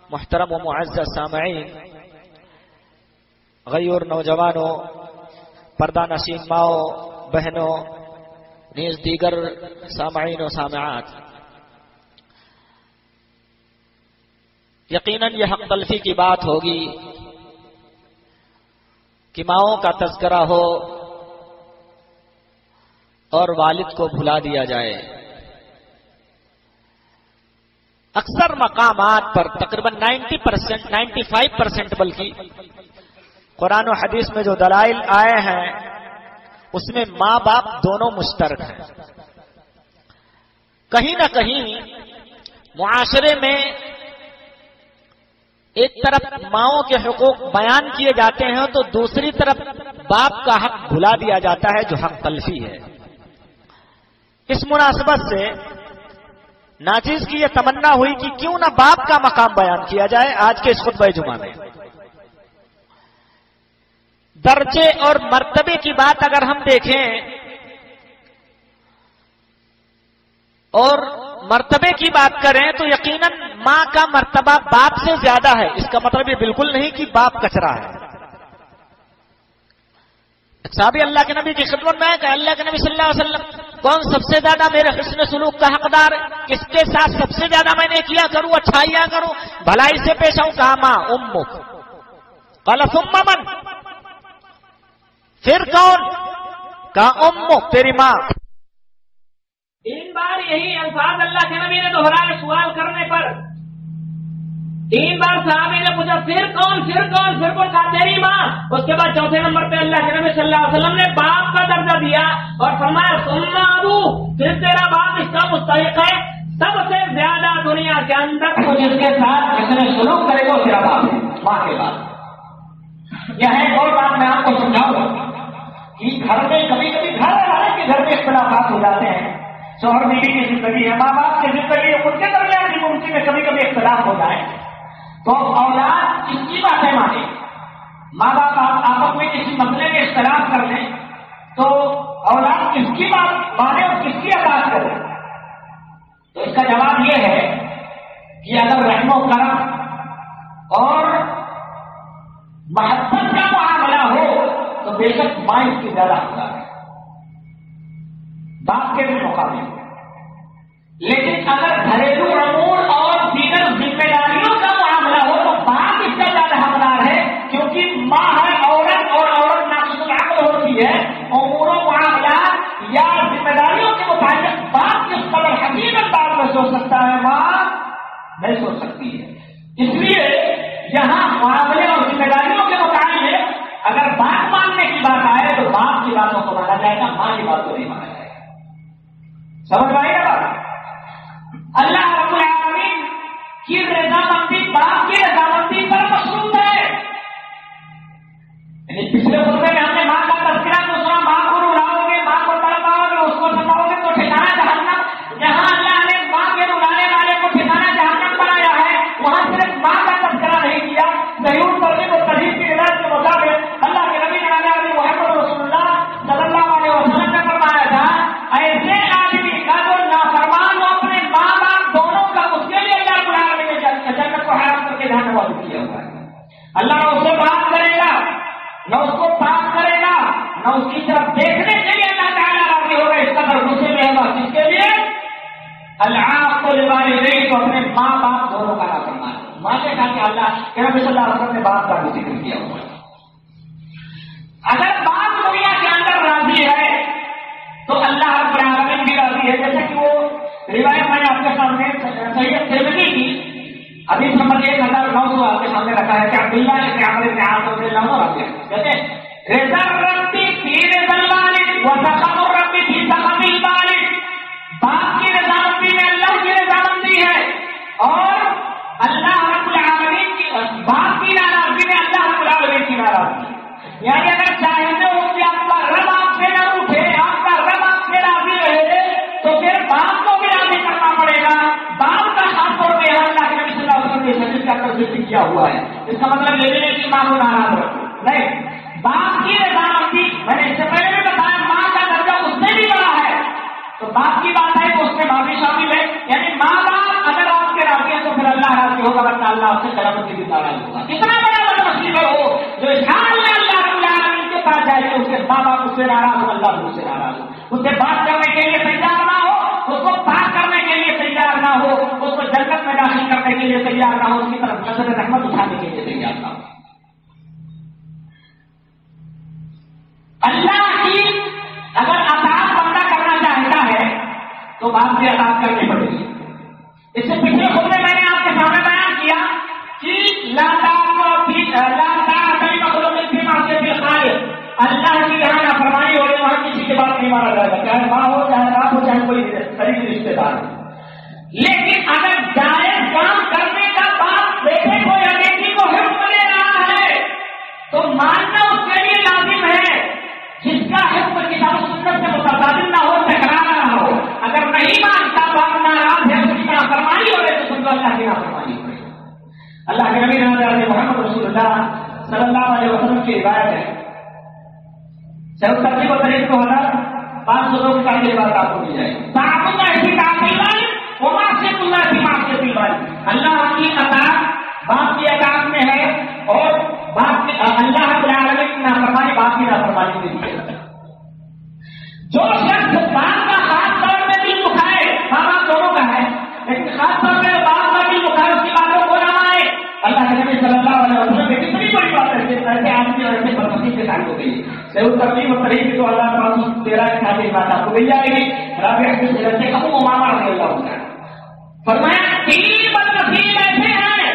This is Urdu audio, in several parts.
محترم و معزز سامعین، غیور نوجوانوں، پردہ نشین ماؤں بہنوں، نیز دیگر سامعین و سامعات، یقیناً یہ حق تلفی کی بات ہوگی کہ ماؤں کا تذکرہ ہو اور والد کو بھلا دیا جائے۔ اکثر مقامات پر تقریباً 90%، 95% بلکہ قرآن و حدیث میں جو دلائل آئے ہیں اس میں ماں باپ دونوں مشترک ہیں۔ کہیں نہ کہیں معاشرے میں ایک طرف ماؤں کے حقوق بیان کیے جاتے ہیں تو دوسری طرف باپ کا حق بھلا دیا جاتا ہے جو حق تلفی ہے۔ اس مناسبت سے ناچیز کی یہ تمنا ہوئی کہ کیوں نہ باپ کا مقام بیان کیا جائے آج کے اس خطبہ جمعہ میں۔ درجے اور مرتبے کی بات اگر ہم دیکھیں اور مرتبے کی بات کریں تو یقیناً ماں کا مرتبہ باپ سے زیادہ ہے۔ اس کا مطلب یہ بالکل نہیں کہ باپ کچرا ہے۔ صحابی اللہ کے نبی کی خدمت میں ہے کہ اللہ کے نبی صلی اللہ علیہ وسلم کون سب سے زیادہ میرے حسن سلوک کا حقدار ہے، کس کے ساتھ سب سے زیادہ میں نے کیا کروں، اچھائیاں کروں، بھلائی سے پیش آؤں؟ کہا ماں، امک۔ قال ثم من؟ پھر کون؟ کہا امک، تیری ماں۔ 3 بار یہی الفاظ اللہ کے نبی نے دہرائے سوال کرنے پر۔ 3 بار صحابی نے پوچھا پھر کون، پھر کون، پھر کون؟ کہا تیری ماں۔ اس کے بعد چوتھے نمبر پہ اللہ کے نبی صلی اللہ علیہ وسلم نے باپ کا درجہ دیا اور فرمایا ثم ابو، پھر تیرا باپ اس کا مستحق ہے۔ سب سے زیادہ دنیا کے اندر تو جس کے ساتھ جس نے سلوک کرے گا تیرا باپ ہے، ماں کے بعد۔ یہ ایک اور بات میں آپ کو سمجھاؤں گا کہ گھر میں کبھی کبھی گھر میں اختلافات ہو جاتے ہیں، شوہر بیوی کی زندگی ہے، ماں باپ کی زندگی ہے، ان کے درمیان بھی ممکن ہے کبھی کبھی اختلاف ہو جائے تو اولاد کس کی باتیں مانے؟ ماں باپ آپس میں کسی مسئلے میں اختلاف کر لیں تو اولاد کس کی بات مانے اور کس کی اطاعت کرے؟ تو اس کا جواب یہ ہے کہ اگر رحم و کرم اور محبت کا معاملہ ہو تو بے شک ماں اس کی زیادہ حقدار ہے باپ کے بھی مقابلے میں۔ لیکن اگر گھریلو امور اور دیگر ذمہ داریوں کا معاملہ ہو تو باپ اس کا زیادہ حقدار ہے، کیونکہ ماں ہے عورت اور عورت ناقص العقل ہوتی ہے۔ امور و معاملات یا ذمہ داریوں کے متعلق باپ کس قدر حکیم انداز میں سوچ سکتا ہے، ماں نہیں سوچ سکتی ہے۔ اس لیے یہاں معاملے اور ذمہ داریوں کے متعلق اگر بات ماننے کی بات آئے تو باپ کی باتوں کو مانا جائے گا، ماں کی بات کو نہیں مانا جائے گا۔ سمجھ میں آئی نا بات؟ اللہ رب العالمین کی رضامندی باپ کی رضامندی پر مشروط ہے۔ یعنی پچھلے خطبے میں ہم نے ماں کا تذکرہ تو سنا، ماں کو رلاؤ گے، ماں کو تڑپاؤ گے، اس کو ستاؤ گے تو ٹھکانا جہنم۔ جہاں اللہ نے ماں کے رلانے والے کو ٹھکانا جہنم بنایا ہے وہاں صرف ماں کا تذکرہ نہیں کیا۔ صحیح ترغیب و ترہیب کی روایت کے مطابق اللہ کے نبی جناب محمد رسول اللہ صلی اللہ علیہ وسلم نے فرمایا تھا ایسے آدمی کا جو نافرمان ہو اپنے ماں باپ دونوں کا، اس کے لیے اللہ رب العالمین نے جنت کو حرام کر کے جہنم والا کیا ہوا ہے۔ اللہ نہ اس سے بات کرے گا، نہ اس کو پاک کرے گا، نہ اس کی طرف دیکھنے کے لیے اللہ تعالیٰ راضی ہوگا، اس قدر غصے میں ہوگا۔ جس کے لیے العاق للوالدین، تو اپنے ماں باپ دونوں کا نہ کرنا ہے۔ ماں نے کہا کہ اللہ کے نبی صلی اللہ علیہ وسلم نے باپ کا بھی ذکر کیا ہوا ہے۔ اگر باپ دنیا کے اندر راضی ہے تو اللہ رب العالمین بھی راضی ہے۔ جیسے کہ وہ روایت میں نے آپ کے سامنے صحیح ترمذی کی حدیث نمبر 1900 آپ کے سامنے رکھا ہے کہ عبداللہ ابن عمرو بن عاص رضی اللہ عنہ راضی ہے۔ کہتے ہیں رضا ربی فی رضا الوالد و سخط ربی فی سخط الوالد، باپ کی رضامندی میں اللہ کی رضامندی ہے اور اللہ رب العالمین کی باپ کی ناراضگی میں اللہ رب العالمین کی ناراضگی۔ یعنی اگر چاہتے ہو کہ آپ کا رب آپ سے نہ اٹھے، آپ کا رب آپ سے راضی رہے تو پھر باپ کو بھی راضی کرنا پڑے گا۔ باپ کا خاص طور پہ اللہ کے نبی صلی اللہ علیہ وسلم نے شدید کا تصدیق کیا ہوا ہے۔ اس کا مطلب یہ نہیں کہ ماں کو ناراض رکھو، نہیں، باپ کی رضامندی میں نے اس سے پہلے بھی بتایا ماں کا درجہ اس سے بھی بڑا ہے، تو باپ کی بات ہے تو اس میں ماں بھی شامل ہے۔ یعنی ماں باپ اگر آپ کے راضی ہیں تو پھر اللہ راضی ہوگا، ورنہ اللہ آپ سے قیامت کے دن ناراض ہوگا. کتنا بڑا بدمسیبر ہو جو اس حال میں اللہ رب العالمین کے پاس جائے کہ اس کے ماں باپ اس سے ناراض ہو, اللہ مجھ سے ناراض ہو, اس سے بات کرنے کے لیے تیار نہ ہو, اس کو پاک کرنے کے لیے تیار نہ ہو, اس کو جنت میں داخل کرنے کے لیے تیار نہ ہو, اس کی طرف نظر رحمت اٹھانے کے لیے تیار نہ ہو. اللہ کی اگر اطاعت بندہ کرنا چاہتا ہے تو بات کی اطاعت کرنی پڑے گی. اس سے پچھلے خود میں نے آپ کے سامنے بیان کیا کہ اللہ کی یہاں نافرمانی ہو رہی وہاں کسی کی بات نہیں مانا جائے گا, چاہے ماں ہو, چاہے باپ ہو, چاہے کوئی قریبی رشتے دار ہو. لیکن اگر جائز کام کرنے کا باپ بیٹے کو یا بیٹی کو حکم دے رہا ہے تو ماننا اس کے لیے لازم ہے, جس کا حکم کتاب و سنت سے متبادل نہ ہو, ٹکرا نہ ہو. اگر نہیں مانتا باپ ناراض ہے, اس کی نافرمانی ہو رہی تو سن اللہ کی نافرمانی ہو رہی. اللہ کے نبی محمد رسول اللہ صلی اللہ علیہ وسلم کی روایت ہے, چلو تقریب و تاریخ کو 1500 کی بات آپ کو مل جائے گی. تعبد ایسی تعبیر وما سے اللہ کی معصیت الباری, اللہ کی اطاعت باپ کی اطاعت میں ہے اور باپ کی اللہ رب العالمین کی نافرمانی باپ کی نافرمانی میں ہے. جو شخص باپ کا خاص طور پہ دل دکھائے, ماں باپ دونوں کا ہے لیکن خاص طور پہ باپ کا دل دکھائے, اس کی باتوں کو نہ مانے. اللہ کے نبی صلی اللہ علیہ وسلم کی کتنی بڑی بات ہے, ایسے آدمی اور ایسے برمسی کے ساتھ ہو گئی. تقریب و تاریخ تو اللہ تعالیٰ 13 کے ساتھ بات آپ کو مل جائے گی. رابعہ کی حضرت سے ابو امامہ رضی اللہ عنہ فرمایا 3 بدنصیب ایسے ہیں,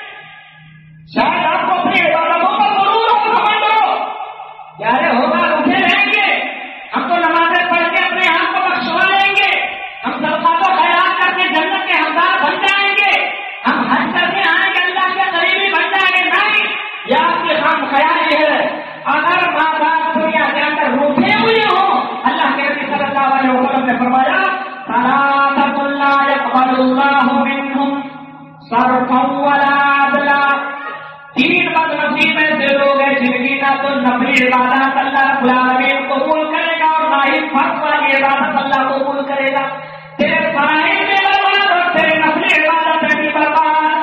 شاید آپ کو اپنی عبادتوں پر ضرور سمجھ لو, یار ہوگا رکے رہیں گے, ہم تو نمازیں پڑھ کے اپنے آپ کو بخشوا لیں گے, ہم صدقات و خیرات کر کے جنت کے حقدار بن جائیں گے, ہم حج کر کے آئیں گے اللہ کے قریبی بن جائیں گے. نہیں, یہ آپ کے خام خیال یہ ہے. اگر ماں باپ دنیا کے اندر روٹے ہوئے ہوں, اللہ کے نبی صلی اللہ علیہ وسلم نے فرمایا ثلاثۃ لا يقبل اللہ منہم صرفا ولا عدلا. 3 بدنصیب ایسے لوگ ہیں جن کی نہ تو نفلی عبادت اللہ رب العالمین قبول کرے گا اور نہ ہی فرض والی عبادت اللہ قبول کرے گا. تیرے فرائض میں برباد اور تیرے نفلی عبادت میں بھی برباد.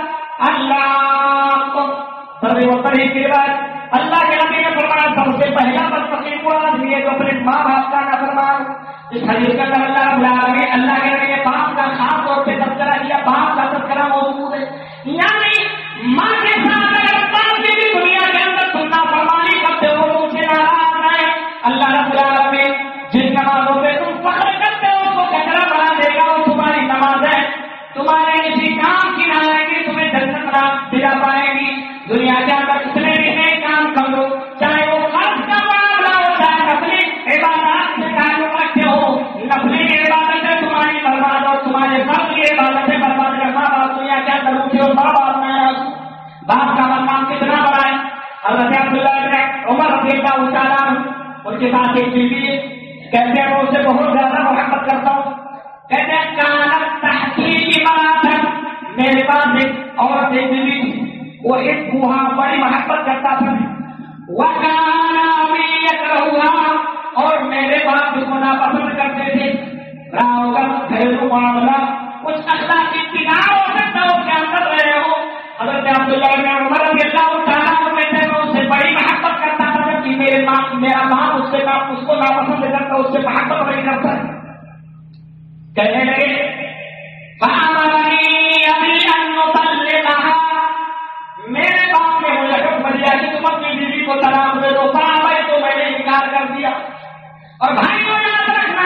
اللہ کو سب و طریق کے بعد اللہ کے نبی نے فرمایا سب سے پہلا بدنصیب وہ آدمی ہے جو اپنے ماں باپ کا نافرمان. اس حدیث کے اندر اللہ رب العالمین اللہ کے نبی نے باپ کا خاص طور پہ تذکرہ کیا, باپ کا تذکرہ موجود ہے. یعنی ماں کے ساتھ اگر باپ کی بھی دنیا کے اندر تم نافرمانی کرتے ہو تو اسے ناراض نہ ہے. اللہ رب العالمین جن نمازوں پہ تم فخر کرتے ہو اس کو کچرا بنا دے گا, اور تمہاری نماز ہے تمہارے کسی کام کی نہ آئے گی, تمہیں جنت دلا پائے گی. دنیا کے اندر اتنے بھی نئے کام کر لو, چاہے وہ فرض کا معاملہ ہو چاہے نفلی عبادات سے تعلق رکھتے ہو, نفلی عبادتیں تمہاری برباد اور تمہارے فرض کی عبادتیں برباد. ماں باپ دنیا کے اندر اٹھے اور ماں باپ میں باپ کا مقام کتنا بڑا ہے. حضرت عبداللہ ابن عمر رضی اللہ تعالیٰ ان کے ساتھ ایک بیوی کہتے ہیں میں اسے بہت زیادہ محبت کرتا ہوں. کہتے ہیں کانت تحقیقی مراتب, میرے پاس ایک عورت ایک بیوی تھی, وہ ایک بوڑھا بڑی محبت کرتا تھا. وَكَانَ أَبِي يَكْرَهُهَا, اور میرے باپ اس کو ناپسند کرتے تھے. رہا ہوگا گھریلو معاملہ کچھ اخلاقی بگاڑ ہو سکتا ہے اس کے اندر رہے ہو. حضرت عبداللہ ابن عمر رضی اللہ تعالیٰ عنہ میں اس سے بڑی محبت کرتا تھا, جبکہ میرا باپ اس کو ناپسند کرتا, اس سے محبت نہیں کرتا. کہنے لگے فَأَمَرَنِي أَبِي أَن نُطَلِّقَهَا, میرے باپ نے مجھے حکم دیا کہ تم اپنی بیوی کو طلاق دے دو. بھائی تو میں نے انکار کر دیا. اور بھائی کو یاد رکھنا,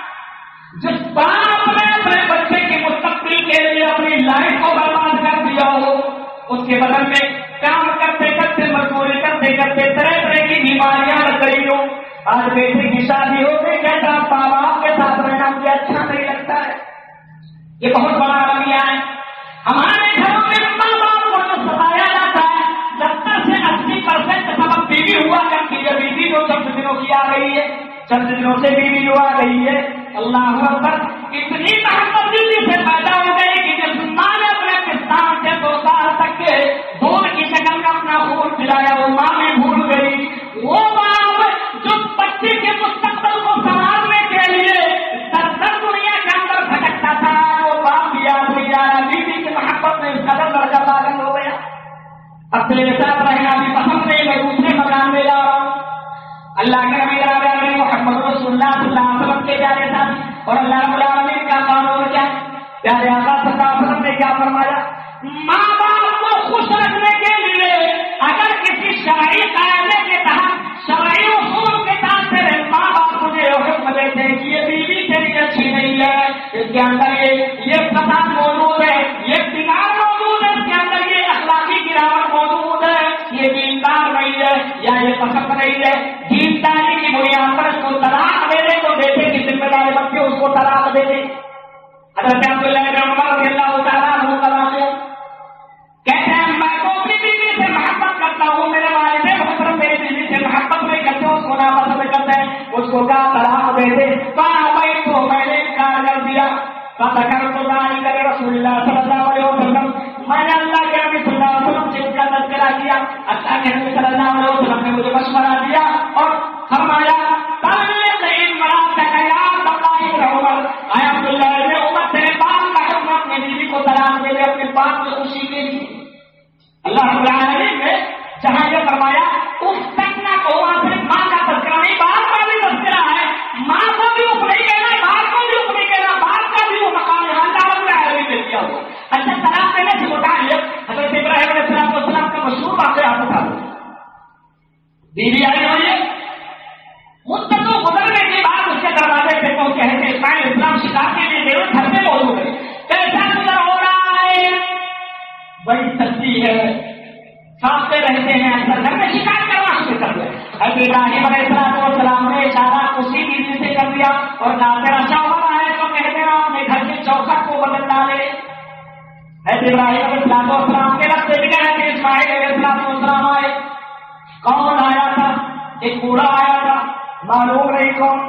جس باپ نے اپنے بچے کے مستقبل کے لیے اپنی لائف کو برباد کر دیا ہو, اس کے بدل میں کام کرتے کرتے مزدوری کرتے کرتے طرح طرح کی بیماریاں لگ گئی ہو. آج بیٹی کی شادی ہو گئی, کہتا ماں باپ کے ساتھ رہنا مجھے اچھا نہیں لگتا ہے. یہ بہت بڑا رویہ ہے. ہمارے گھروں میں ماں باپ کو جو ستایا جاتا ہے 70 سے 80% سبب بیوی ہوا کرتی ہے. بیوی جو چند دنوں کی آ گئی ہے, چند دنوں سے بیوی جو آ گئی ہے, اللہ اکبر, اتنی محبت دلی سے پیدا ہو گئی کہ جس ماں نے اپنے کسان سے 2 سال تک کے دودھ کی شکل میں اپنا خون پلایا وہ ماں میں بھول گئی. وہ ماں جو بچے کے مستقبل کو سنبھالنے کے لیے در دنیا کے اندر بھٹکتا تھا, وہ باپ بھی یاد نہیں آیا. بیوی کی محبت میں اس قدر درجہ پاگل ہو گیا. اب تیرے ساتھ رہنا بھی پسند نہیں، میں دوسرے مکان میں جا رہا ہوں. اللہ کے نبی عالمین محمد رسول اللہ صلی اللہ علیہ وسلم کے پیارے ساتھ اور اللہ رب العالمین کا قانون کیا؟ پیارے آقا صلی اللہ علیہ وسلم نے کیا فرمایا؟ ماں باپ کو خوش رکھنے کے لیے اگر کسی شرعی قاعدے کے تحت شرعی اصول کے تحت تیرے ماں باپ تجھے حکم دیتے ہیں کہ یہ بیوی تیری اچھی نہیں ہے، اس کے اندر یہ فساد موجود ہے، یہ بگاڑ موجود ہے، اس کے اندر یہ اخلاقی گراوٹ موجود ہے، یہ دیندار نہیں ہے یا یہ پسند نہیں ہے، دینداری کی بنیاد پر اس کو طلاق دے دے تو بیٹے کی ذمہ داری بچے اس کو طلاق دے دے. حضرت عبداللہ بن عمر رضی اللہ تعالیٰ عنہ کا واقعہ کہتے ہیں میں تو اپنی بیوی سے محبت کرتا ہوں، میرے والد محترم میری بیوی سے محبت نہیں کرتے، اس کو ناپسند کرتے ہیں، اس کو کیا طلاق دے دے. تو میں نے انکار کر دیا. رسول اللہ صلی اللہ علیہ وسلم میں نے اللہ کے نبی صلی اللہ علیہ وسلم سے اس کا تذکرہ کیا. اللہ کے نبی صلی اللہ علیہ وسلم نے مجھے مشورہ دیا اور فرمایا طلاق دے دے اپنے باپ کی خوشی کے لیے. اللہ رب العالمین نے جہاں یہ فرمایا اس تک نہ کو وہاں صرف ماں کا تذکرہ نہیں، باپ کا بھی تذکرہ ہے. ماں کو بھی حکم نہیں کہنا، باپ کو بھی حکم نہیں کہنا، باپ کا بھی وہ مقام ہے اللہ رب العالمین نے دیا ہوا. اچھا طلاق دینے سے متعلق حضرت ابراہیم علیہ السلام کا مشہور واقعہ آپ بتا دوں. بیوی آئی ہوئی ہے، مدتوں گزرنے کے بعد اس کے دروازے پہ پہنچے ہیں کہ اسماعیل اسلام شکار کے لیے گئے، گھر میں موجود ہے. کیسا گزر ہو رہا ہے؟ بڑی سچی ہے، کھاتے رہتے ہیں، اکثر گھر میں شکار کرنا شروع کر دیا. حضرت ابراہیم علیہ السلام نے اشارہ اسی بیوی سے کر دیا اور کہا تیرا شوہر ہے تو کہتے ہیں اپنے گھر کی چوکھٹ کو بدل ڈالے. حضرت ابراہیم علیہ السلام کے راستے میں گئے کہ اسماعیل علیہ السلام آئے. کون آیا تھا؟ ایک بوڑھا آیا تھا، معلوم نہیں کون.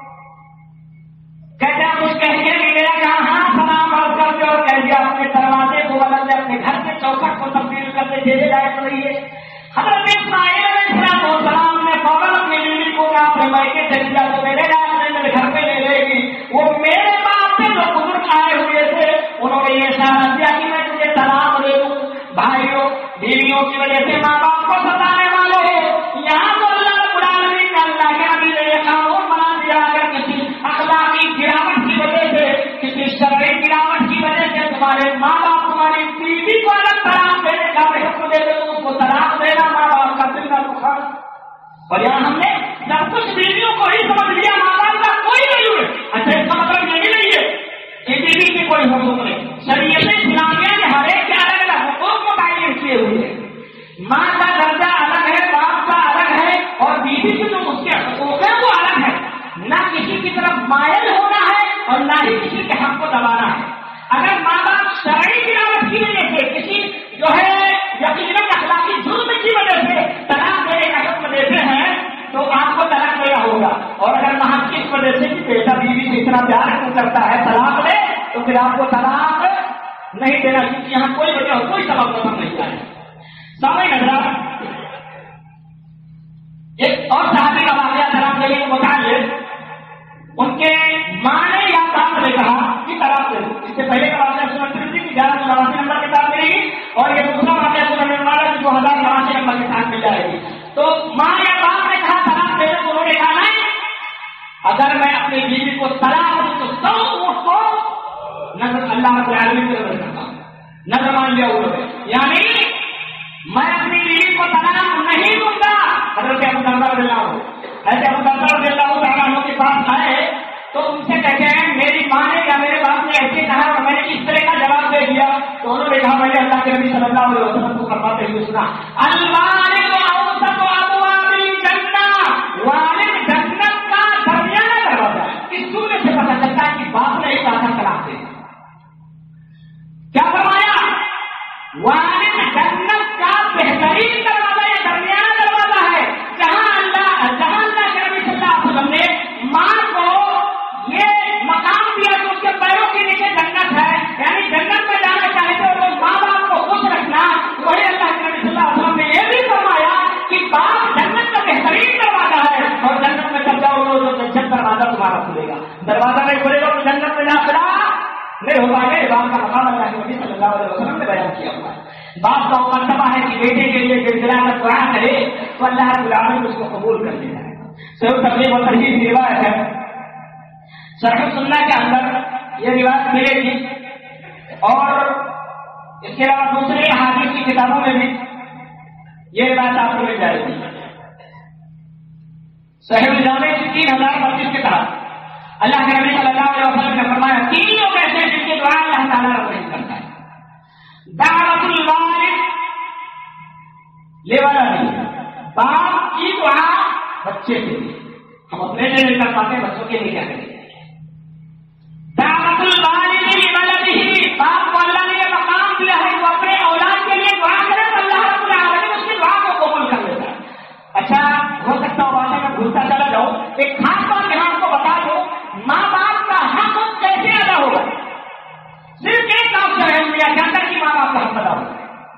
کہتے ہیں کچھ کہہ کے نہیں گیا کہ ہاں سلام عرض کر دے اور کہہ دیا اپنے دروازے کو بدل دے، اپنے گھر کے چوکھٹ کو تبدیل کر دے، جیسے لائق رہی ہے. حضرت اسماعیل علیہ السلام نے فوراً اپنی بیوی کو کہا اپنے مائکے چل دیا تو میرے گھر پہ لے لے گی. وہ میرے باپ سے جو بزرگ آئے ہوئے تھے انہوں نے یہ اشارہ دیا کہ میں تجھے طلاق دے دوں. بھائیوں بیویوں کی وجہ سے ماں باپ کو ستانے والے یہاں تو اللہ رب العالمین نے اللہ کے نبی نے یہ قانون بنا دیا اگر کسی اخلاقی گراوٹ کی وجہ سے، کسی شرعی گراوٹ کی وجہ سے تمہارے ماں باپ تمہاری بیوی کو الگ طلاق دینے کا حکم دے دے تو اس کو طلاق دینا ماں باپ کا دل کا دکھانا. اور یہاں ہم نے سب کچھ بیویوں کو ہی سمجھ لیا، ماں باپ کا کوئی نہیں ہوئے. اچھا اس کا مطلب یہ نہیں ہے کہ بیوی کی کوئی حقوق نہیں. شریعت اسلامیہ نے ہر ایک کے الگ الگ حقوق متعین کیے ہوئے ہیں. ماں کا درجہ الگ ہے، باپ کا الگ ہے، اور بیوی کے جو اس کے حقوق ہیں وہ الگ ہے. نہ کسی کی طرف مائل ہونا ہے اور نہ ہی کسی کے حق کو دبانا ہے. اگر ماں باپ شرعی گراوٹ کی وجہ سے کسی جو ہے یقیناً اخلاقی جرم کی وجہ سے طلاق دینے کا حکم دیتے ہیں تو آپ کو طلاق دینا ہوگا. اور اگر محض کس وجہ سے کہ بیٹا بیوی سے اتنا پیار کرتا ہے طلاق دے تو پھر آپ کو طلاق نہیں دینا، کیونکہ یہاں کوئی وجہ کوئی سبب پسند نہیں آئے. سامنے نظر ایک اور صحابی کا واقعہ طلاق دینے کے متعلق ان کے ماں نے یا باپ نے کہا کہ طلاق دے. اس سے پہلے کا واقعہ سنن ترمذی کی 1189 نمبر کے ساتھ ملے گی اور یہ دوسرا واقعہ سنن ابن ماجہ کی 2089 نمبر کے ساتھ مل جائے گی. تو ماں یا باپ نے کہا طلاق دے تو انہوں نے کہا نہیں، اگر میں اپنی بیوی کو طلاق دوں تو 100 اونٹ کو نظر اللہ رب العالمین کی نظر کرتا ہوں. نظر مان لیا انہوں نے، یعنی میں اپنی بیوی کو طلاق نہیں دوں گا. حضرت ابو درداء رضی اللہ عنہ ایسے ابو درداء رضی اللہ تعالیٰ عنہ کے پاس آئے تو ان سے کہتے ہیں میری ماں نے یا میرے باپ نے ایسے کہا اور میں نے اس طرح کا جواب دے دیا. تو انہوں نے کہا میں نے اللہ کے نبی صلی اللہ علیہ وسلم کو فرماتے ہوئے سنا الوالد اوسط ابواب الجنہ، والد جنت کا درمیانہ دروازہ ہے. اس جملے سے پتہ چلتا ہے کہ باپ نے ایک آدھا طلاق دے. کیا فرمایا؟ والد جنت کا بہترین دروازہ یا درمیانہ دروازہ ہے. جہاں اللہ کے نبی صلی اللہ علیہ وسلم نے ماں کو یہ مقام دیا کہ اس کے پیروں کے نیچے جنت ہے، یعنی جنت میں جانا چاہتے ہو تو ماں باپ کو خوش رکھنا. وہی اللہ کے نبی صلی اللہ علیہ وسلم نے یہ بھی فرمایا کہ باپ جنت کا بہترین دروازہ ہے اور جنت میں جب جاؤ گے تو جنت دروازہ تمہارا کھلے گا. دروازہ نہیں کھلے گا تو جنت میں داخلہ نہیں ہو پائے گا. یہ بات کا مقام اللہ کے نبی صلی اللہ علیہ وسلم نے بیان کیا ہوا ہے. باپ کا مرتبہ ہے کہ بیٹے کے لیے گڑگڑا کر دعا کرے تو اللہ رب العالمین اس کو قبول کر لیتا ہے. صحیح تبلیغ و ترغیب کی روایت ہے. شرح سنہ کے اندر یہ روایت ملے گی اور اس کے علاوہ دوسرے احادیث کی کتابوں میں بھی یہ روایت آپ کو مل جائے گی. صحیح الجامع 3025 کے تحت اللہ کے نبی صلی اللہ علیہ وسلم نے فرمایا 3 لوگ ایسے جن کی دعا اللہ تعالیٰ رب کرتا ہے. دعوت الوالد لولدہ، باپ کی دعا بچے کے لیے. ہم اپنے لیے نہیں کر پاتے، بچوں کے لیے کیا کریں. دعوت الوالد لولدہ، باپ کو اللہ نے یہ مقام دیا ہے وہ اپنے اولاد کے لیے دعا کرے تو اللہ رب العالمین اس کی دعا کو قبول کر لیتا ہے. اچھا ہو سکتا ہو باتیں میں بھولتا چلا جاؤں، ایک خاص بات یہاں آپ کو بتا دو، ماں باپ کا حق کیسے ادا ہوگا. صرف ایک آپشن ہے دنیا کے اندر کی ماں باپ کا حق ادا ہوگا.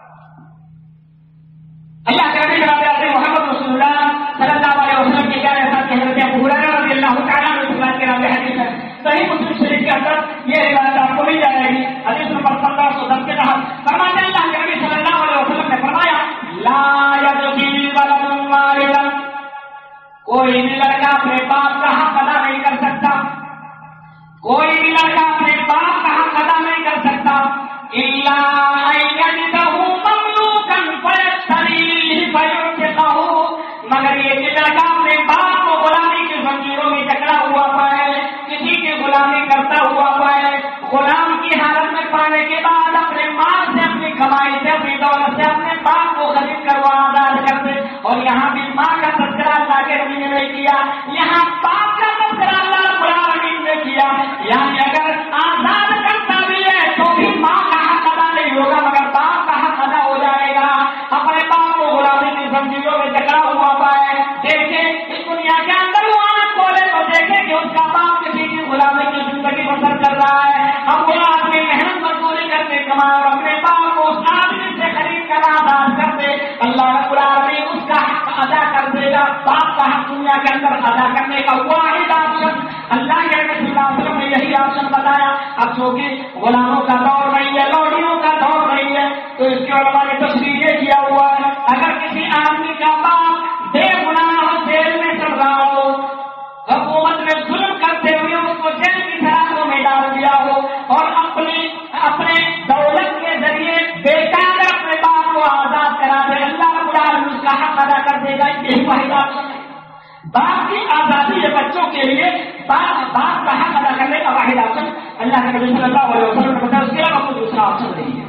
اللہ کے نبی جناب محمد رسول اللہ صلی اللہ علیہ وسلم کی کیا ایسا کہ حضرت ابو ہریرہ رضی اللہ تعالیٰ عنہ روایت کے نام حدیث ہے. صحیح مسلم شریف کے اندر یہ روایت آپ کو مل جائے گی. حدیث نمبر 1710 کے تحت فرماتے ہیں اللہ کے نبی صلی اللہ علیہ وسلم نے فرمایا لا یجزی ولد والدا، کوئی بھی لڑکا اپنے باپ کا حق ادا نہیں کر سکتا، کوئی بھی لڑکا اپنے باپ کا حق ادا نہیں کر سکتا الا ان یجدہ مملوکا فیشتریہ فیعتقہ، مگر یہ کہ لڑکا اپنے باپ کو غلامی کی زنجیروں میں جکڑا ہوا پائے، کسی کی غلامی کرتا ہوا پائے، غلام کی حالت میں پانے کے بعد اپنے مال سے، اپنی کمائی سے، اپنی دولت سے اپنے باپ کو خرید کر وہ آزاد کر دے. اور یہاں بھی ماں کا تذکرہ اللہ کے نبی نے نہیں کیا، یہاں باپ کا تذکرہ اللہ رب العالمین نے کیا. یعنی اگر آزاد کرتا بھی ہے تو بھی ماں کا حق ادا نہیں ہوگا مگر باپ کا حق ادا ہو جائے گا. اپنے باپ کو غلامی کی زنجیروں میں جکڑا ہوا پائے، دیکھے اس دنیا کے اندر وہ آنکھ کھولے تو دیکھے کہ اس کا باپ کسی کی غلامی کی زندگی بسر کر رہا ہے. اب وہ آدمی محنت مزدوری کرتے کمائے اور اپنے باپ کو اس آدمی سے خرید کر آزاد کر دے، اللہ رب العالمین اس کا حق ادا کر دے گا. باپ کا حق دنیا کے اندر ادا کرنے کا واحد آپشن اللہ کے نبی صلی اللہ علیہ وسلم نے یہی آپشن بتایا. اب چونکہ غلاموں کا دور نہیں ہے، لوڈیوں کا دور نہیں ہے، تو اس کے علماء نے تشریح یہ کیا ہوا ہے اگر کسی آدمی کا باپ بے گناہ جیل میں چل رہا ہو، حکومت نے ظلم کرتے ہوئے اس کو جیل کی سلاخوں میں ڈال دیا ہو اور اپنے دولت کے ذریعے بیٹا کر اپنے باپ کو آزاد کرا دے، اللہ رب العالمین اس کا حق ادا کر دے گا. یہی واحد آپشن ہے. باپ کی آزادی ہے بچوں کے لیے، باپ کا حق ادا کرنے کا واحد آپشن اللہ کے نبی صلی اللہ علیہ وسلم نے بتایا. اس کے علاوہ کوئی دوسرا آپشن نہیں ہے.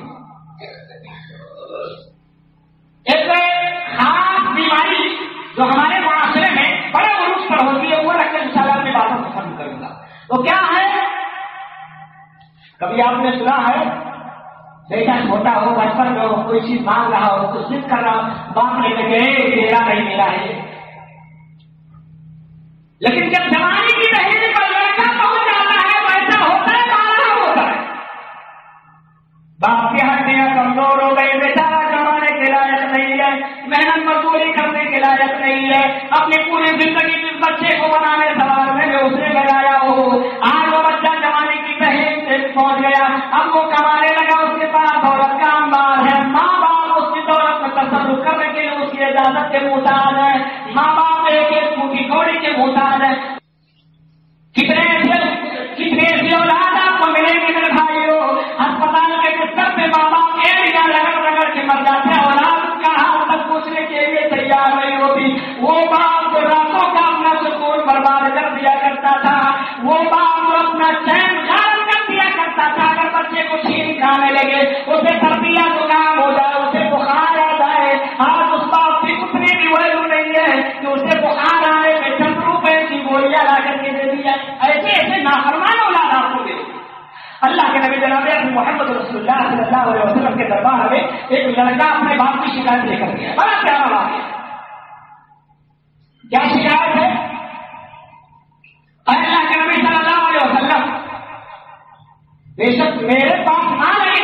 ایک خاص بیماری جو ہمارے معاشرے میں بڑے عروج پر ہوتی ہے وہ رکھ کے انشاءاللہ اپنی باتوں کو ختم کروں گا. وہ کیا ہے؟ کبھی آپ نے سنا ہے بیٹا چھوٹا ہو، بچپن میں ہو، کوئی چیز مانگ رہا ہو، کچھ ضد کر رہا ہو، باپ نے کہے میرا نہیں میرا ہے. لیکن جب جوانی کی دہلیز پر لڑکا پہنچ جاتا ہے تو ایسا ہوتا ہے، مارنا ہوتا ہے. باپ کی ہڈیاں کمزور ہو گئی، بیچارہ کمانے کے لائق نہیں ہے، محنت مزدوری کرنے کے لائق نہیں ہے، اپنی پوری زندگی جس بچے کو بنانے سوال میں اس نے لگایا ہو، آج وہ بچہ جوانی کی دہلیز سے پہنچ گیا، اب وہ کمانے لگا، اس کے پاس دولت کا انبار ہے، ماں باپ اس کی دولت میں تصرف کرنے کے لیے اس کی اجازت کے محتاج ہے، ماں باپ ایک ایک پوٹی کوڑی کے محتاج ہے. کتنے ایسی اولاد آپ کو ملے گی میرے بھائیوں، ہسپتال کے بستر پہ ماں باپ ایڑیاں رگڑ کے مر جاتے ہیں، اولاد کا حال تک پوچھنے کے لیے تیار نہیں ہوتی. وہ باپ جو راتوں کا اپنا سکون برباد کر دیا کرتا تھا، وہ باپ جو اپنا چین غائب کر دیا کرتا تھا، اگر بچے کو چھین کھانے لگے، اسے سردیاں زکام ہو جائے، اسے بخار آ جائے، آج اس باپ کی اتنی بھی ویلو نہیں ہے کہ اسے بخار آنے میں 10 روپے کی گولیاں لا کر کے دے دیا. ایسے نافرمان اولاد آپ کو دے. اللہ کے نبی جناب محمد رسول اللہ صلی اللہ علیہ وسلم کے دربار میں ایک لڑکا اپنے باپ کی شکایت لے کر گیا. بڑا پیارا بات ہے. کیا شکایت ہے؟ اللہ کے نبی صلی اللہ علیہ وسلم، بے شک میرے پاس مال ہے،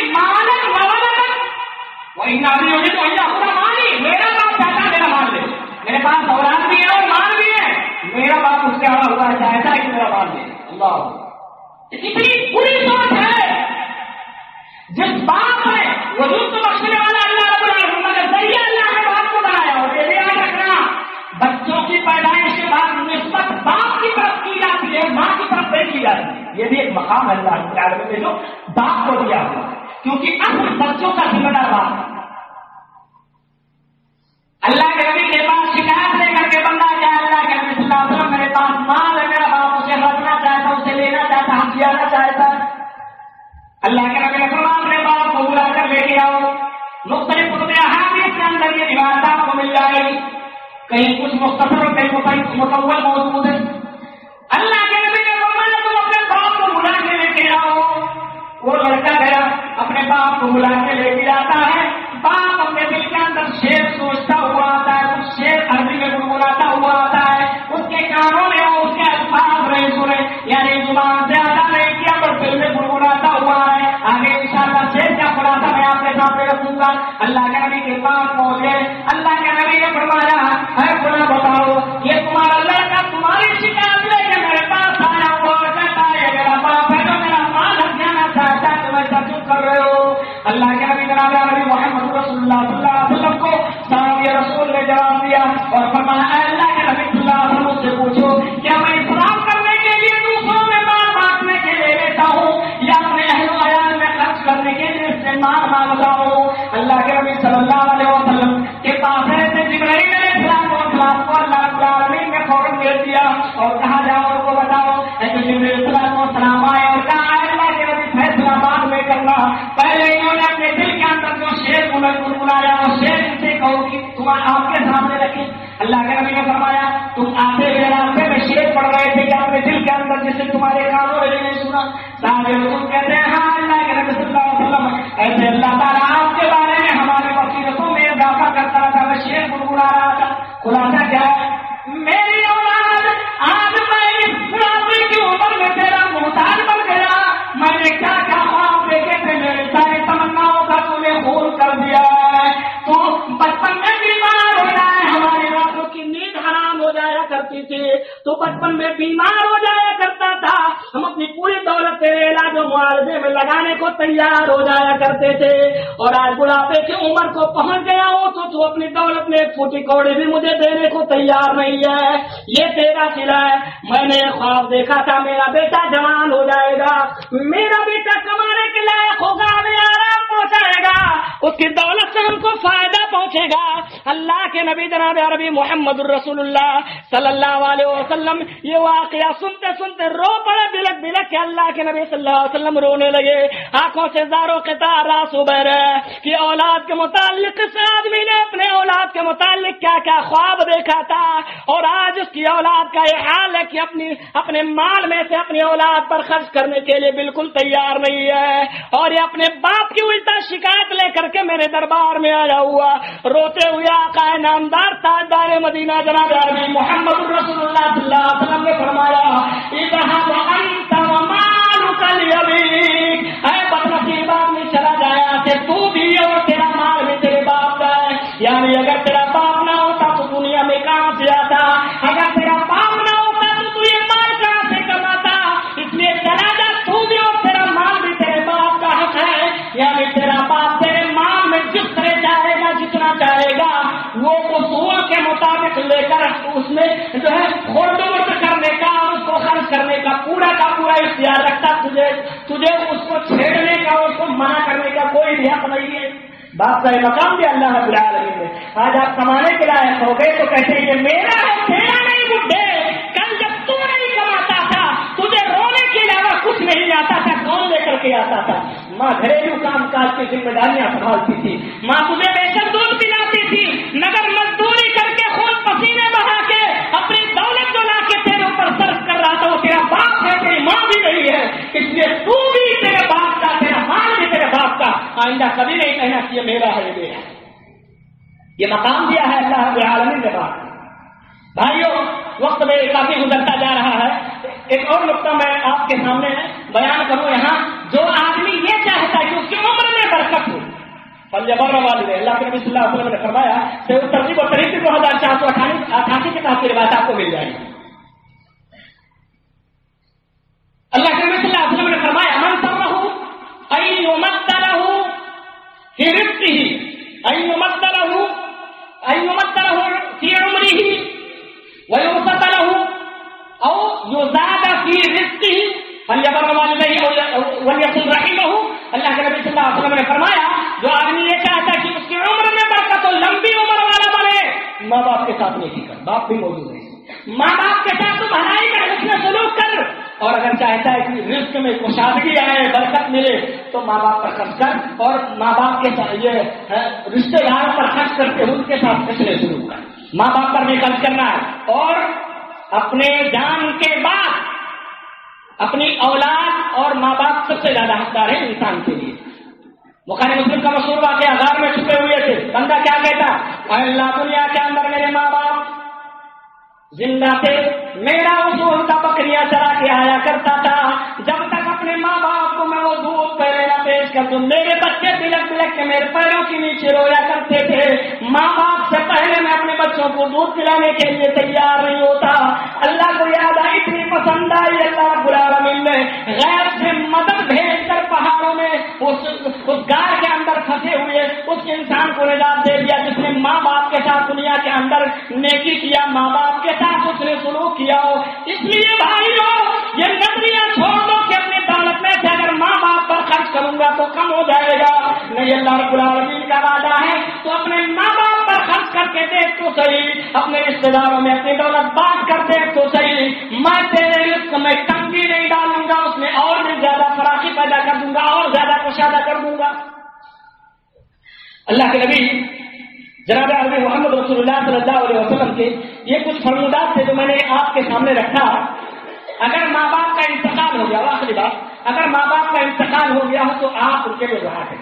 میرا باپ چاہتا میرا مال لے، میرے پاس اولاد بھی ہے اور مال بھی ہے، میرا باپ اس کے آڑا ہوا چاہتا ہے کہ میرا مال لے. اللہ اتنی بری سوچ ہے. جس باپ نے وجود بخشنے رب العالمین نے جو باپ کو دیا ہوا، کیونکہ اصل بچوں کا ذمہ دار باپ ہے۔ اللہ کے نبی کے پاس شکایت لے کر کے بندہ کیا اللہ کے نبی صلی اللہ علیہ وسلم میرے پاس مال ہے، میرا باپ اسے رکھنا چاہتا، اسے لینا چاہتا، ہم جانا چاہتا۔ اللہ کے نبی نے فرمایا اپنے باپ کو بلا کر لے کے آؤ۔ مختلف احادیث کے اندر یہ روایت آپ کو مل جائے گی، کہیں کچھ مختصر اور کہیں مطول موجود ہے۔ اللہ کے نبی نے فرمایا تم اپنے باپ کو بلا کے لے کے آؤ۔ وہ لڑکا گیا اپنے باپ کو بلا کے لے کے آتا ہے، باپ اپنے دل کے اندر شیر سوچتا ہوا آتا ہے، کچھ شیر عربی میں گنگناتا ہوا آتا ہے، اس کے کانوں میں اس کے الفاظ نہیں سنے، یعنی زبان سے ادا نہیں کیا پر دل میں گنگناتا ہوا ہے۔ آگے انشاءاللہ شیر کا خلاصہ میں آپ کے سامنے رکھوں گا۔ اللہ کے نبی کے پاس پہنچے، اللہ کے نبی نے فرمایا ہے بنا بتاؤ یہ تمہارا لڑکا تمہاری شکایت لے کے میرے پاس آیا ہوا کہتا ہے میرا باپ ہے جو میرا مال جانا چاہتا ہے، تم ایسا کیوں کر رہے ہو؟ اللہ کے نبی جناب نبی محمد رسول اللہ صلی اللہ علیہ وسلم کو صحابی رسول نے جواب دیا اور فرمایا اے اللہ کے نبی صلی اللہ علیہ وسلم سے پوچھو کیا میں اسلام کرنے کے لیے دوسروں میں مال بانٹنے کے لیے لیتا ہوں یا اپنے اہل و عیال میں خرچ کرنے کے لیے اس سے مال مانگتا ہوں؟ اللہ کے نبی صلی اللہ علیہ وسلم کے پاس ایسے جبرائیل علیہ السلام کو اللہ رب العالمین نے فوراً بھیج دیا اور کہا جاؤ ان کو بتاؤ۔ ایسے جبرائیل علیہ السلام آئے اور کہا اللہ کے نبی فیصلہ بعد میں کرنا، پہلے انہوں نے اپنے دل کے اندر جو شیر گنگنایا وہ شیر ان سے کہو کہ تمہارے آپ کے سامنے رکھے۔ اللہ کے نبی نے فرمایا تم آتے ہوئے راستے میں شیر پڑھ رہے تھے کہ اپنے دل کے اندر جسے تمہارے کانوں نے نہیں سنا؟ صحابہ رسول کہتے ہیں ہاں اللہ کے نبی صلی اللہ علیہ وسلم ایسے اللہ تعالیٰ آپ کے بارے میں ہمارے بصیرتوں میں اضافہ کرتا رہا تھا، میں شیر گنگنا رہا تھا۔ خلاصہ کیا ہے؟ میری اولاد آج میں اس بڑھاپے کی عمر میں تیرا محتاج بن گیا، میں نے کیا کیا خواب دیکھے تھے، میرے سارے تمناؤں کا تو نے خون کر دیا ہے۔ تو بچپن میں بیمار ہو جائے، ہماری راتوں کی نیند حرام ہو جایا کرتی تھی، تو بچپن میں بیمار ہو جایا کرتا تھا، ہم اپنی پوری دولت تیرے علاج و معالجے میں لگانے کو تیار ہو جایا کرتے تھے، اور آج بڑھاپے کی عمر کو پہنچ گیا ہو تو اپنی دولت میں ایک پھوٹی کوڑی بھی مجھے دینے کو تیار نہیں ہے۔ یہ تیرا سلا ہے، میں نے خواب دیکھا تھا میرا بیٹا جوان ہو جائے گا، میرا بیٹا کمانے کے لائق ہوگا، ہمیں آرام پہنچائے گا، اس کی دولت سے ہم کو فائدہ پہنچے گا۔ اللہ کے نبی جناب عربی محمد الرسول اللہ صلی اللہ علیہ وسلم یہ واقعہ سنتے سنتے رو پڑے، بلک بلک کے اللہ کے نبی صلی اللہ علیہ وسلم رونے لگے، آنکھوں سے زاروں قطار آنسو بہ رہے کہ اولاد کے متعلق اس آدمی نے اپنے اولاد کے متعلق کیا کیا خواب دیکھا تھا، اور آج اس کی اولاد کا یہ حال ہے کہ اپنے مال میں سے اپنی اولاد پر خرچ کرنے کے لیے بالکل تیار نہیں ہے، اور یہ اپنے باپ کی الٹا شکایت لے کر کے میرے دربار میں آیا ہوا روتے ہوئے آقا نامدار تاجدار مدینہ جناب عربی محمد رسول اللہ صلی اللہ علیہ وسلم نے فرمایا اذهب انت ومالك لابيك، اے بدنصیب آدمی چلا جایا کہ تو بھی اور تیرا مال بھی تیرے باپ کا ہے، یعنی اگر تیرا باپ نہ ہوتا تو دنیا میں کہاں سے آتا، اگر تیرا باپ نہ ہوتا تو یہ مال کہاں سے کماتا، اس لیے چلا جا تو بھی اور تیرا مال بھی تیرے باپ کا حق ہے، یعنی تیرا باپ تیرے مال میں جس طرح چاہے گا جتنا چاہے گا وہ اصول کے مطابق لے کر اس میں جو ہے خرد ورد کرنے کا اور اس کو خرچ کرنے کا پورا اختیار رکھتا، تجھے اس کو چھیڑنے کا اس کو منع کرنے کا کوئی بھی حق نہیں ہے۔ باپ کا یہ مقام بھی اللہ رب العالمین نے، آج آپ کمانے کے لائق ہو گئے تو کہتے ہیں کہ میرا ہے تیرا نہیں بڈھے، کل جب تو نہیں کماتا تھا تجھے رونے کے علاوہ کچھ نہیں آتا تھا، کون لے کر کے آتا تھا؟ ماں گھریلو کام کاج کی ذمہ داریاں سنبھالتی تھی، ماں تجھے بے شک دودھ پلاتی تھی، مگر مزدوری کر کے خون پسینے بہا کے اپنی دولت جو لا کے تیرے اوپر صرف کر رہا تھا وہ تیرا باپ ہے، تیری ماں بھی نہیں ہے، اس لیے تو بھی تیرے باپ کا، تیرا مال بھی تیرے باپ کا، آئندہ کبھی نہیں کہنا کہ یہ میرا ہے، یہ میرا ہے۔ یہ مقام دیا ہے اللہ رب العالمین نے۔ بات بھائیوں وقت میں کافی گزرتا جا رہا ہے، ایک اور نقطہ میں آپ کے سامنے بیان کروں یہاں، جو آدمی یہ چاہتا ہے کہ اس کی عمر میں برکت ہو، فلیبر والدہ، اللہ کے نبی صلی اللہ علیہ وسلم نے فرمایا کہ اس ترتیب اور طریقے 2488 کے تحت روایت آپ کو مل جائے گی۔ اللہ کے نبی صلی اللہ علیہ وسلم نے فرمایا من سرہ ان یمد لہ فی رزقہ، ان یمد لہ فی عمرہ ویبسط لہ او یزاد فی رزقہ فلیبر والدہ ماں باپ کے ساتھ نیکی کر، باپ بھی موجود ہے، ماں باپ کے ساتھ تو بھلائی کا حسن سلوک کر، اور اگر چاہتا ہے کہ رزق میں کشادگی آئے، برکت ملے، تو ماں باپ پر خرچ کر، اور ماں باپ کے ساتھ یہ رشتے داروں پر خرچ کرتے ہوئے ان کے ساتھ حسن سلوک کر، ماں باپ پر بھی خرچ کرنا ہے، اور اپنے جان کے بعد اپنی اولاد اور ماں باپ سب سے زیادہ حقدار ہے انسان کے لیے۔ بخاری مسلم کا مشہور واقعہ، غار میں چھپے ہوئے تھے، بندہ کیا کہتا، اے اللہ دنیا کے اندر میرے ماں باپ زندہ تھے، میرا اصول تھا بکریاں چرا کے آیا کرتا تھا، جب تک اپنے ماں باپ کو میں وہ دودھ پہلے نہ پیش کر دوں، میرے بچے بلک بلک کے میرے پیروں کے نیچے رویا کرتے تھے، ماں باپ سے پہلے میں اپنے بچوں کو دودھ پلانے کے لیے تیار نہیں ہوتا۔ اللہ کو یاد آئی، اتنی پسند آئی اللہ رب العالمین نے غیر سے مدد بھیج کر پہاڑوں میں اس گار کے اندر پھنسے ہوئے اس انسان کو نجات دے دیا جس نے ماں باپ کے ساتھ دنیا کے اندر نیکی کیا، ماں باپ کے ساتھ اس نے سلوک کیا ہو۔ اس لیے بھائیو یہ نظریہ چھوڑ دو کہ اپنی دولت میں سے اگر ماں باپ پر خرچ کروں گا تو کم ہو جائے گا، نہیں، اللہ رب العالمین کا وعدہ ہے تو اپنے ماں باپ پر خرچ کر کے دیکھ تو صحیح، اپنے رشتے داروں میں اپنی دولت بانٹ کر دیکھ تو صحیح، میں تیرے رزق میں تنگی نہیں ڈالوں گا، اس میں اور بھی زیادہ فراخی پیدا کر دوں گا، اور زیادہ کشادہ کر دوں گا۔ اللہ کے نبی جناب عربی محمد رسول اللہ صلی اللہ علیہ وسلم کے یہ کچھ فرمودات تھے جو میں نے آپ کے سامنے رکھا۔ اگر ماں باپ کا انتقال ہو گیا، آخری بات، اگر ماں باپ کا انتقال ہو گیا ہو تو آپ ان کے لیے دعا کریں۔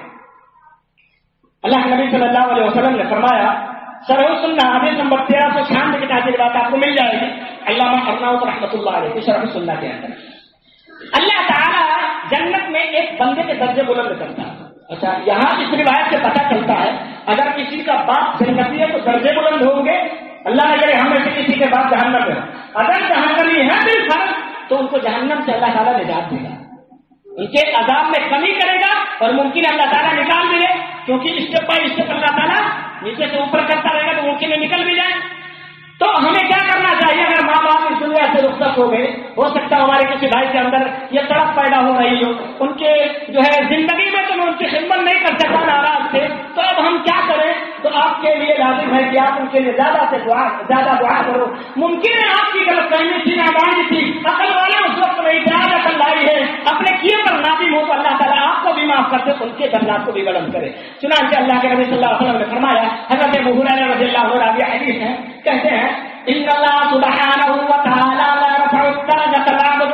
اللہ کے نبی صلی اللہ علیہ وسلم نے فرمایا، شرح السنہ حدیث نمبر 1396 کی تاثیر بات آپ کو مل جائے گی، علامہ ارناؤط رحمۃ اللہ علیہ شرح السنہ کے اندر اللہ تعالیٰ جنت میں ایک بندے کے درجے بلند کرتا ہے۔ اچھا، یہاں اس روایت سے پتہ چلتا ہے اگر کسی کا باپ جنتی ہے تو درجے بلند ہوں گے، اللہ نے کہے ہمیں سے کسی کے باپ جہنم ہے، اگر جہنمی ہے بالفرض تو ان کو جہنم سے اللہ تعالیٰ نجات دے گا، ان کے عذاب میں کمی کرے گا، اور ممکن اللہ تعالیٰ نکال دے، کیونکہ اسٹیپ بائی اسٹیپ اللہ تعالیٰ نیچے سے اوپر کرتا رہے گا تو ممکن ہے نکل بھی جائے۔ تو ہمیں کیا کرنا چاہیے؟ اگر ماں باپ اس دنیا سے رخصت ہو گئے، ہو سکتا ہے ہمارے کسی بھائی کے اندر یہ تڑپ پیدا ہو رہی ہو، ان کے جو ہے زندگی میں تو میں ان کی خدمت نہیں کر سکتا، ناراض تھے، تو اب ہم کیا کریں؟ تو آپ کے لیے لازم ہے کہ آپ ان کے لیے زیادہ دعا کرو۔ ممکن ہے آپ کی غلط فہمی تھی، نادانی تھی، عقل والے اس وقت نہیں تھے، آج عقل لائی ہے، اپنے کیے پر نادم ہو تو اللہ تعالیٰ آپ کو بھی معاف کرتے، ان کے درجات کو بھی بلند کرے۔ چنانچہ اللہ کے نبی صلی اللہ علیہ وسلم نے فرمایا، حضرت ابو ہریرہ رضی اللہ عنہ یہ حدیث ہے، کہتے ہیں ان اللہ سبحانہ وتعالی لا رفع الدرجۃ العبد،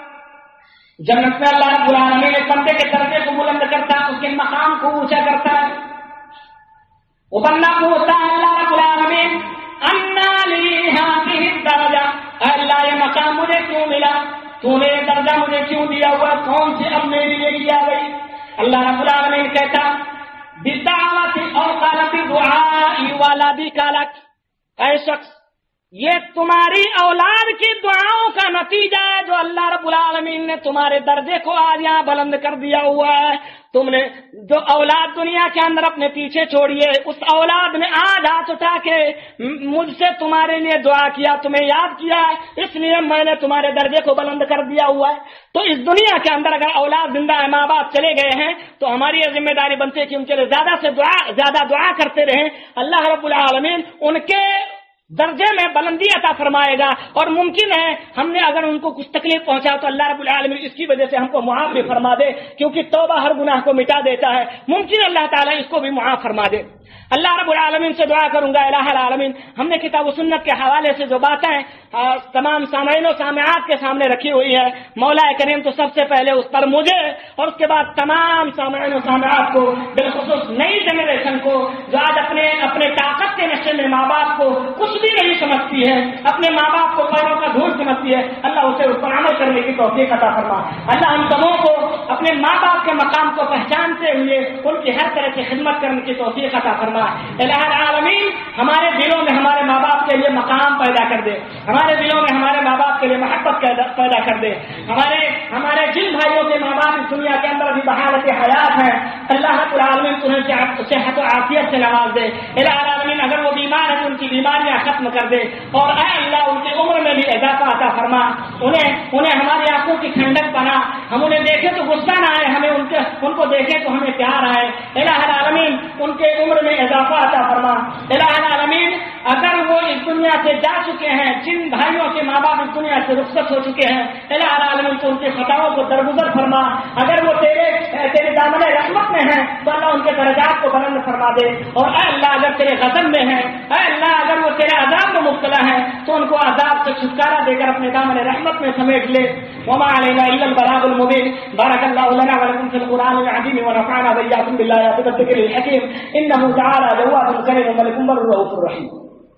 جنت میں اللہ رب العالمین ایک بندے کے درجے کو بلند کرتا ہے، اس کے مقام کو اونچا کرتا ہے، وہ بندہ پوچھتا ہے اللہ رب العالمین انا لی ہذہ الدرجہ، اے اللہ یہ مقام مجھے کیوں ملا، تو نے یہ درجہ مجھے کیوں دیا ہوا، کون سی اب میرے لیے کیا گئی؟ اللہ رب العالمین کہتا بدعوت اور قالت دعائی ولدک لک، اے شخص یہ تمہاری اولاد کی دعاؤں کا نتیجہ ہے جو اللہ رب العالمین نے تمہارے درجے کو آج یہاں بلند کر دیا ہوا ہے۔ تم نے جو اولاد دنیا کے اندر اپنے پیچھے چھوڑیے، اس اولاد نے آج ہاتھ اٹھا کے مجھ سے تمہارے لیے دعا کیا، تمہیں یاد کیا، اس لیے میں نے تمہارے درجے کو بلند کر دیا ہوا ہے۔ تو اس دنیا کے اندر اگر اولاد زندہ ہے، ماں باپ چلے گئے ہیں، تو ہماری یہ ذمہ داری بنتی ہے کہ ان کے لیے زیادہ دعا کرتے رہیں، اللہ رب العالمین ان کے درجے میں بلندی عطا فرمائے گا، اور ممکن ہے ہم نے اگر ان کو کچھ تکلیف پہنچا تو اللہ رب العالمین اس کی وجہ سے ہم کو معاف بھی فرما دے، کیونکہ توبہ ہر گناہ کو مٹا دیتا ہے، ممکن اللہ تعالیٰ اس کو بھی معاف فرما دے۔ اللہ رب العالمین سے دعا کروں گا، الہ العالمین ہم نے کتاب و سنت کے حوالے سے جو باتیں تمام سامعین و سامعات کے سامنے رکھی ہوئی ہے، مولا کریم تو سب سے پہلے اس پر مجھے اور اس کے بعد تمام سامعین و سامعات کو، بالخصوص نئی جنریشن کو جو آج اپنے طاقت کے نشے میں ماں باپ کو کچھ بھی نہیں سمجھتی ہے، اپنے ماں باپ کو پیروں کا دھول سمجھتی ہے، اللہ اسے اس پر عمل کرنے کی توفیق عطا فرما۔ اللہ ہم سبوں کو اپنے ماں باپ کے مقام کو پہچانتے ہوئے ان کی ہر طرح کی خدمت کرنے کی توفیق عطا فرما۔ الہ العالمین ہمارے دلوں میں ہمارے ماں باپ کے لیے مقام پیدا کر دے، ہمارے دلوں میں ہمارے ماں باپ کے لیے محبت پیدا کر دے، ہمارے جن بھائیوں کے ماں باپ اس دنیا کے اندر بھی بحالت حیات ہیں، اللہ رب العالمین انہیں صحت و عافیت سے نواز دے۔ الہ العالمین اگر وہ بیمار ہیں تو ان کی بیماریاں ختم کر دے، اور اے اللہ ان کی عمر میں بھی اضافہ عطا فرما، انہیں ہماری آنکھوں کی ٹھنڈک بنا، ہم انہیں دیکھیں تو غصہ نہ آئے، ہمیں ان کو دیکھیں تو ہمیں پیار آئے۔ الہ العالمین ان کے عمر میں اضافہ عطا فرما۔ الہ العالمین اگر وہ دنیا سے جا چکے ہیں، جن بھائیوں کے ماں باپ اس دنیا سے رخصت ہو چکے ہیں، الہ العالمین تو ان کے خطاؤں کو درگزر فرما، اگر وہ تیرے دامن رحمت میں ہیں تو اللہ ان کے درجات کو بلند فرما دے، اور اے اللہ اگر تیرے غضب میں ہیں، اے اللہ اگر وہ تیرے عذاب میں مبتلا ہیں تو ان کو عذاب سے چھٹکارا دے کر اپنے دامن رحمت میں سمیٹ لے۔ وما علینا الا البلاغ المبین۔ بارک اللہ لنا ولکم فی القرآن العظیم ونفعنا وإیاکم بالآیات والذکر الحکیم، انہ تعالی جواد کریم ملک بر رؤوف الرحیم۔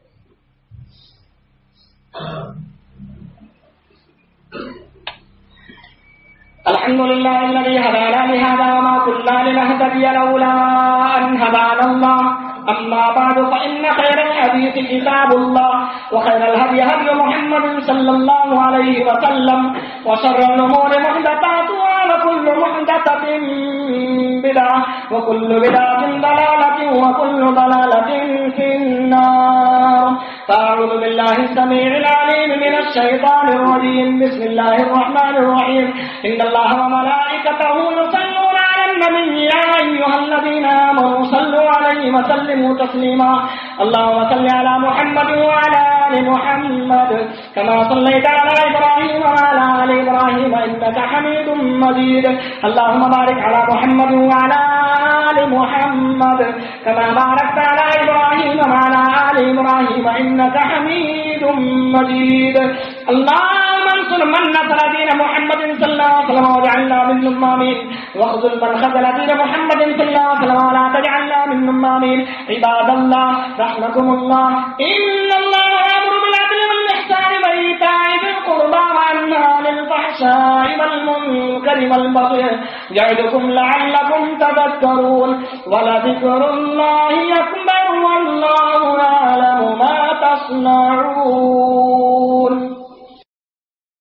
الحمد لله الذي هدانا لهذا وما كنا لنهتدي لولا أن هدانا الله، أما بعد فإن خير الحديث كتاب الله، وخير الهدي هدي محمد صلى الله عليه وسلم، وشر الأمور محدثاتها، وكل محدثة بدعة، وكل بدعة ضلالة، وكل ضلالة في النار۔ فأعوذ بالله السميع العليم من الشيطان الرجيم، بسم الله الرحمن الرحيم، إن الله وملائكته يصلون على النبي، يا أيها الذين آمنوا صلوا عليه وسلموا تسليما، اللهم صل على محمد وعلى آل محمد كما صليت على إبراهيم وعلى آل إبراهيم إنك حميد مجيد، اللهم بارك على محمد وعلى آل محمد كما باركت على إبراهيم وعلى آل إبراهيم إنك حميد مجيد، اللهم انصر من نصر دين محمد صلى الله عليه وسلم واجعلنا منهم آمين، واخذل من خذل دين محمد صلى الله عليه وسلم ولا تجعلنا منهم آمين۔ عباد الله رحمكم الله، إن الله يأمر بالعدل والإحسان وإيتاء ذي القربى وينهى عن الفحشاء والمنكر والبغي يعظكم لعلكم تذكرون، ولذكر الله أكبر والله يعلم ما تصنعون۔